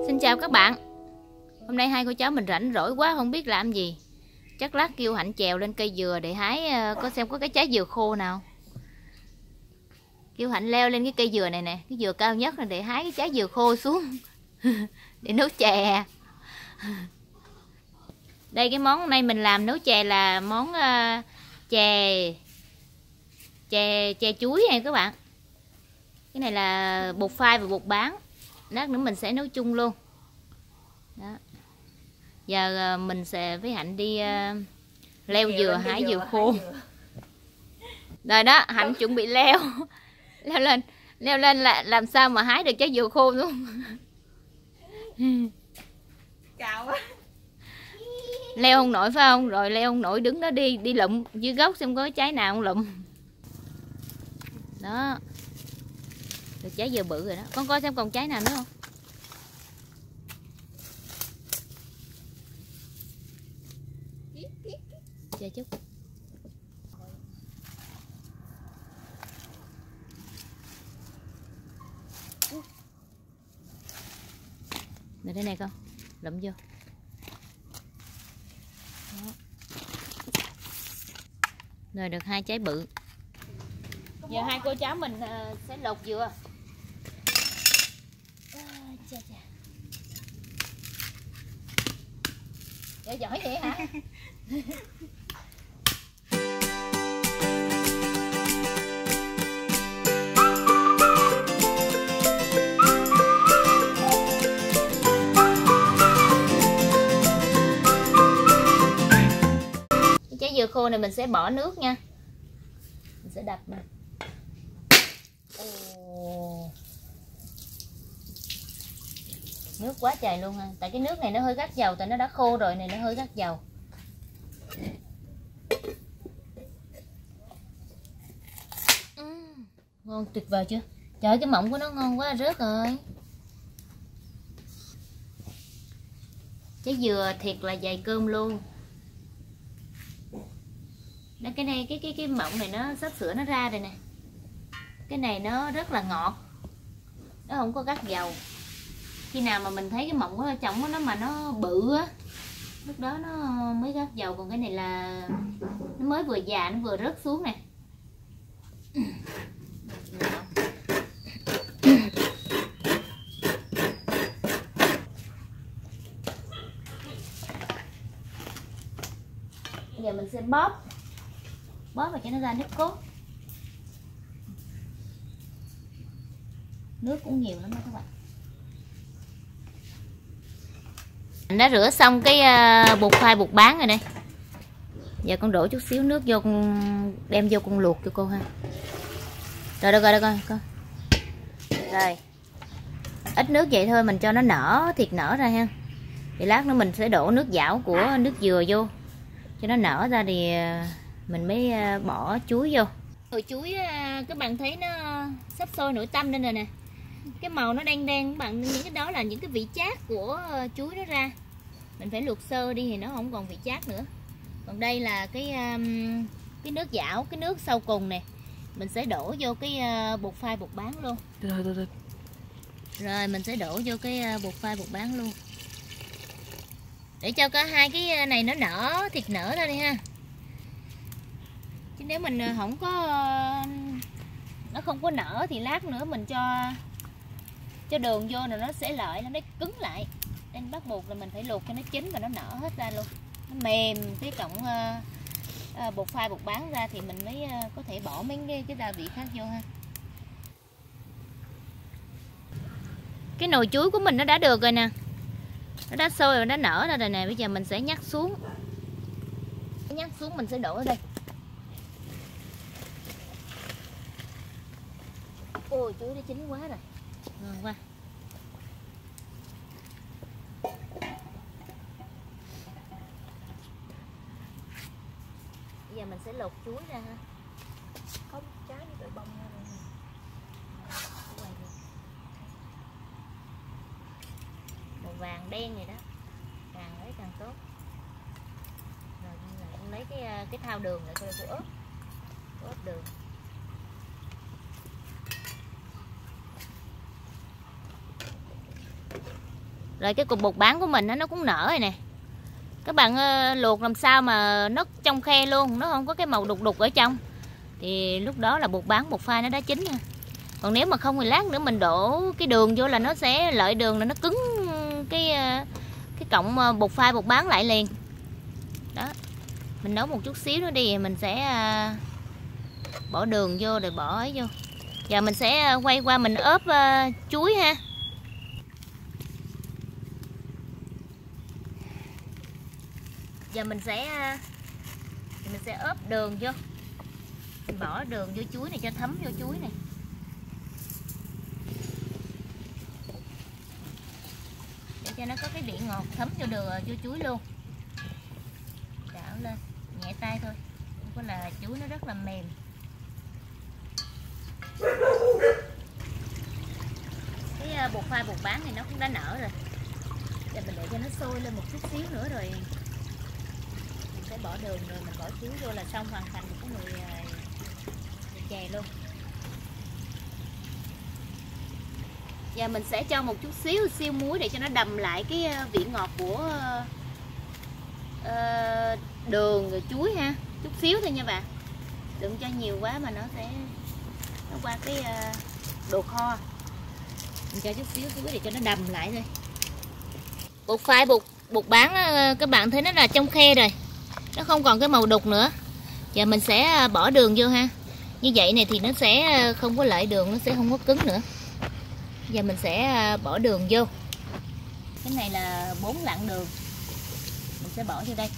Xin chào các bạn. Hôm nay hai cô cháu mình rảnh rỗi quá không biết làm gì. Chắc lát kêu Hạnh trèo lên cây dừa để hái có xem có cái trái dừa khô nào. Kêu Hạnh leo lên cái cây dừa này nè, cái dừa cao nhất là để hái cái trái dừa khô xuống để nấu chè. Đây cái món hôm nay mình làm nấu chè là món chè chuối này các bạn. Cái này là bột phai và bột bán. Lát nữa mình sẽ nấu chung luôn. Đó. Giờ mình sẽ với Hạnh đi leo dừa, hái dừa khô. Rồi đó, Hạnh chuẩn bị leo. Leo lên là làm sao mà hái được trái dừa khô luôn. Cao quá. Leo không nổi phải không? Rồi leo không nổi đứng đó đi lụm dưới gốc xem có trái nào không lụm. Đó. Được trái dừa bự rồi đó. Con coi xem còn trái nào nữa không? Chờ chút. Rồi đây này con, lụm vô. Đó. Rồi được 2 trái bự. Giờ hai cô cháu mình sẽ lột dừa. Chà. Giỏi vậy hả? Trái dừa khô này mình sẽ bỏ nước nha. Mình sẽ đập nè. Nước quá trời luôn ha. Tại cái nước này nó hơi gắt dầu, tại nó đã khô rồi này, nó hơi gắt dầu. Ngon tuyệt vời chưa? Trời ơi, cái mọng của nó ngon quá, rớt rồi. Trái dừa thiệt là dày cơm luôn. Đó, cái này cái mọng này nó sắp sửa nó ra rồi nè. Cái này nó rất là ngọt. Nó không có gắt dầu. Khi nào mà mình thấy cái mọng ở trong nó mà nó bự á, lúc đó nó mới gắt dầu, còn cái này là nó mới vừa già, nó vừa rớt xuống nè. Bây giờ mình sẽ bóp vào cho nó ra nước cốt. Nước cũng nhiều lắm đó các bạn. Mình đã rửa xong cái bột phai bột bán rồi đây. Giờ con đổ chút xíu nước vô, con đem vô con luộc cho cô ha. Rồi được rồi con. Rồi. Ít nước vậy thôi, mình cho nó nở, thiệt nở ra ha. Thì lát nữa mình sẽ đổ nước dảo của nước dừa vô. Cho nó nở ra thì mình mới bỏ chuối vô. Rồi chuối các bạn thấy nó sắp sôi nổi tăm lên rồi nè. Cái màu nó đen đen các bạn, những cái đó là những cái vị chát của chuối nó ra. Mình phải luộc sơ đi thì nó không còn vị chát nữa. Còn đây là cái nước dảo, cái nước sau cùng nè. Mình sẽ đổ vô cái bột phai bột bán luôn. Rồi mình sẽ đổ vô cái bột phai bột bán luôn. Để cho cả hai cái này nó nở, thịt nở ra đi ha. Chứ nếu mình không có nó không có nở thì lát nữa mình cho đường vô rồi nó sẽ lợi, nó cứng lại. Nên bắt buộc là mình phải luộc cho nó chín và nó nở hết ra luôn. Nó mềm cái cọng bột phai bột bán ra thì mình mới có thể bỏ mấy cái gia vị khác vô ha. Cái nồi chuối của mình nó đã được rồi nè. Nó đã sôi rồi, nó nở ra rồi nè. Bây giờ mình sẽ nhắc xuống. Nhắc xuống mình sẽ đổ ở đây. Ôi chuối nó chín quá rồi. Ngon quá. Bây giờ mình sẽ lột chuối ra ha. Có trái như tụi bông ra rồi. Màu vàng đen này đó. Càng lấy càng tốt. Rồi con lấy cái thao đường để cô ướp đường. Rồi cái cục bột bán của mình nó cũng nở rồi nè. Các bạn luộc làm sao mà nó trong khe luôn, nó không có cái màu đục đục ở trong. Thì lúc đó là bột bán, bột pha nó đã chín nha. Còn nếu mà không thì lát nữa mình đổ cái đường vô là nó sẽ lợi đường là nó cứng cái cọng bột pha bột bán lại liền. Đó. Mình nấu một chút xíu nữa đi, mình sẽ bỏ đường vô rồi bỏ ấy vô. Giờ mình sẽ quay qua mình ốp chuối ha. Giờ mình sẽ ốp đường vô. Mình bỏ đường vô chuối này cho thấm vô chuối này. Để cho nó có cái vị ngọt thấm vô đường vô chuối luôn. Đảo lên, nhẹ tay thôi. Không có là chuối nó rất là mềm. Cái bột pha bột bán thì nó cũng đã nở rồi. Giờ mình để cho nó sôi lên một chút xíu nữa rồi mình sẽ bỏ đường rồi mình bỏ chuối vô là xong, hoàn thành cái nồi chè luôn. Giờ mình sẽ cho một chút xíu siêu muối để cho nó đậm lại cái vị ngọt của đường rồi chuối ha. Chút xíu thôi nha bạn. Đừng cho nhiều quá mà nó qua cái đồ kho. Mình cho chút xíu để cho nó đầm lại thôi. Bột phai bột bán các bạn thấy nó là trong khe rồi. Nó không còn cái màu đục nữa. Giờ mình sẽ bỏ đường vô ha. Như vậy này thì nó sẽ không có lợi đường, nó sẽ không có cứng nữa. Giờ mình sẽ bỏ đường vô. Cái này là 4 lạng đường. Mình sẽ bỏ vô đây.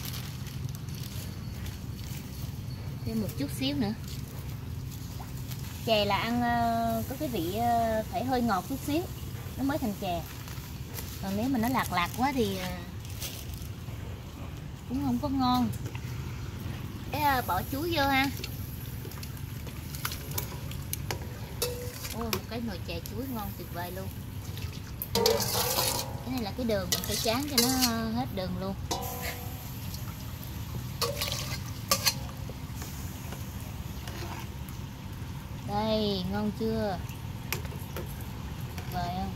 Thêm một chút xíu nữa. Chè là ăn có cái vị phải hơi ngọt chút xíu nó mới thành chè. Còn nếu mà nó lạc lạc quá thì cũng không có ngon. Để bỏ chuối vô ha. Ôi, một cái nồi chè chuối ngon tuyệt vời luôn. Cái này là cái đường, mình phải tráng cho nó hết đường luôn. Đây, ngon chưa? Vời không?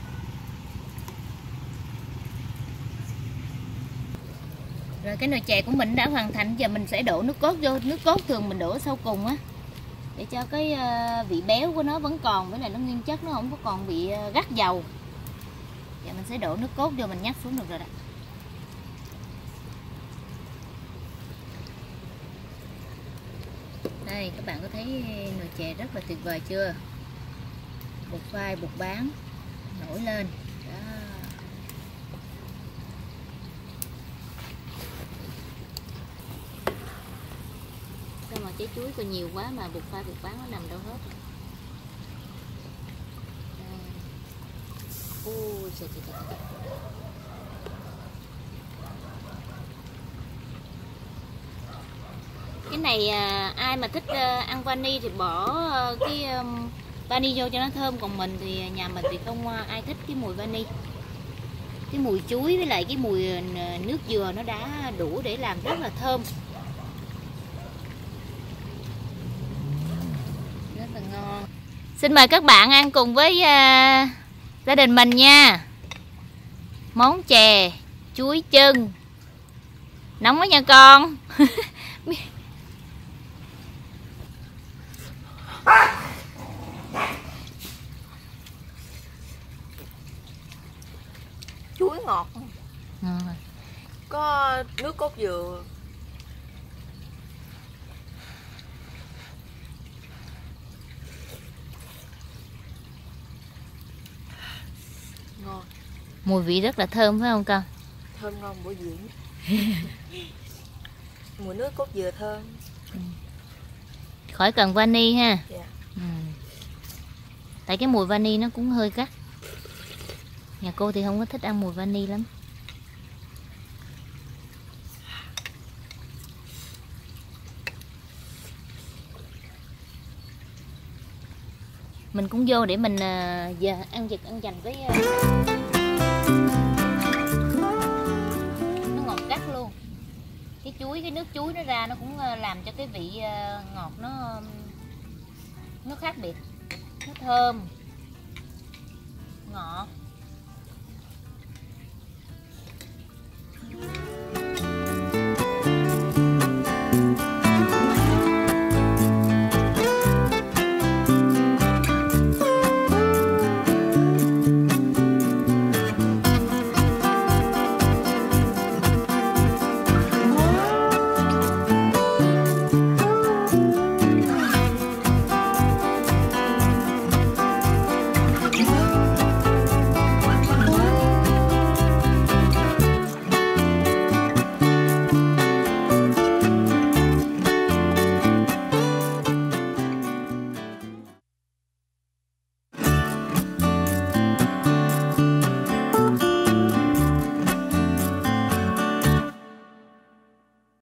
Rồi cái nồi chè của mình đã hoàn thành. Giờ mình sẽ đổ nước cốt vô. Nước cốt thường mình đổ sau cùng á, để cho cái vị béo của nó vẫn còn, với lại nó nguyên chất, nó không có còn bị gắt dầu. Giờ mình sẽ đổ nước cốt vô, mình nhắc xuống được rồi đó. Đây, các bạn có thấy nồi chè rất là tuyệt vời chưa? Bột phai, bột bán nổi lên. Đó. Sao mà trái chuối còn nhiều quá mà bột phai, bột bán nó nằm đâu hết. Ôi trời trời trời. Cái này ai mà thích ăn vani thì bỏ cái vani vô cho nó thơm. Còn mình thì nhà mình thì không ai thích cái mùi vani. Cái mùi chuối với lại cái mùi nước dừa nó đã đủ để làm rất là thơm. Rất là ngon. Xin mời các bạn ăn cùng với gia đình mình nha. Món chè chuối chân. Nóng quá nha con. Chuối ngọt. Ngon rồi. Có nước cốt dừa. Ngon. Mùi vị rất là thơm phải không con? Thơm ngon bổ dưỡng. Mùi nước cốt dừa thơm. Khỏi cần vani ha. Dạ. Tại cái mùi vani nó cũng hơi gắt. Nhà cô thì không có thích ăn mùi vani lắm. Mình cũng vô để mình giờ ăn giật ăn dành với nó ngọt gắt luôn. Cái chuối, cái nước chuối nó ra nó cũng làm cho cái vị ngọt nó khác biệt. Nó thơm, ngọt.